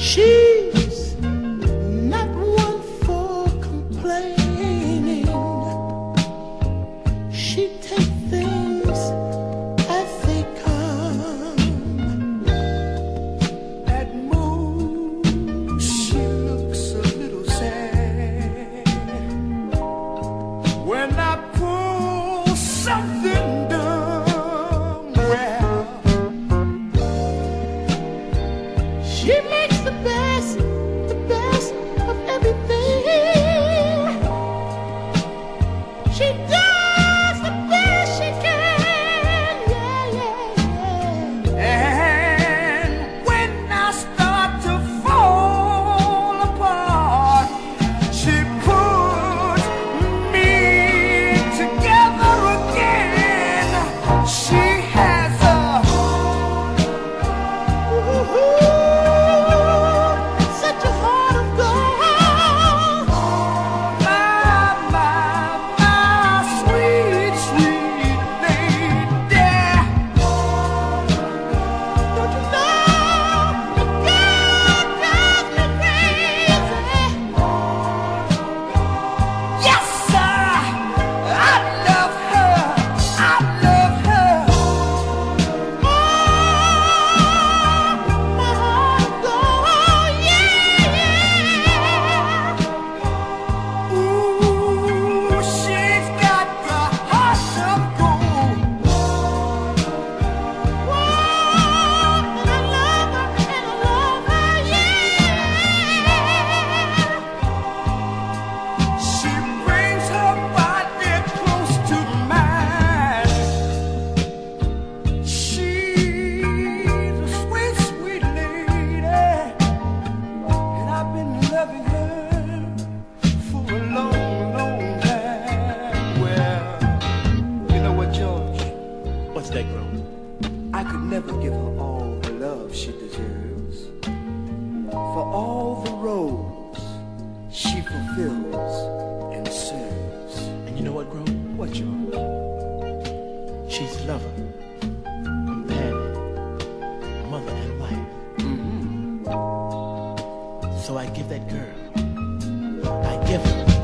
She's not one for complaining. She takes things as they come. At most, she looks a little sad when I pull something dumb. Well, she makes the best of everything. She does the best she can, yeah, yeah, yeah. And when I start to fall apart, she puts me together again. She has a such a heart of gold. My sweet, sweet lady. Don't you know the girl drives me crazy? Yes, sir, I love her. I love her. Oh, my heart of gold, yeah, yeah. Ooh, she's got the heart of gold. Whoa, and I love her, yeah. She brings her body close to mine. She's a sweet, sweet lady, and I've been loving her for a long, long time. Well, you know what, George? What's that, girl? I could never give her all the love she deserves for all the roles she fulfills and serves. And you know what, Gro? What, George? She's lover, companion, mother, and wife. Mm-hmm. So I give that girl, I give her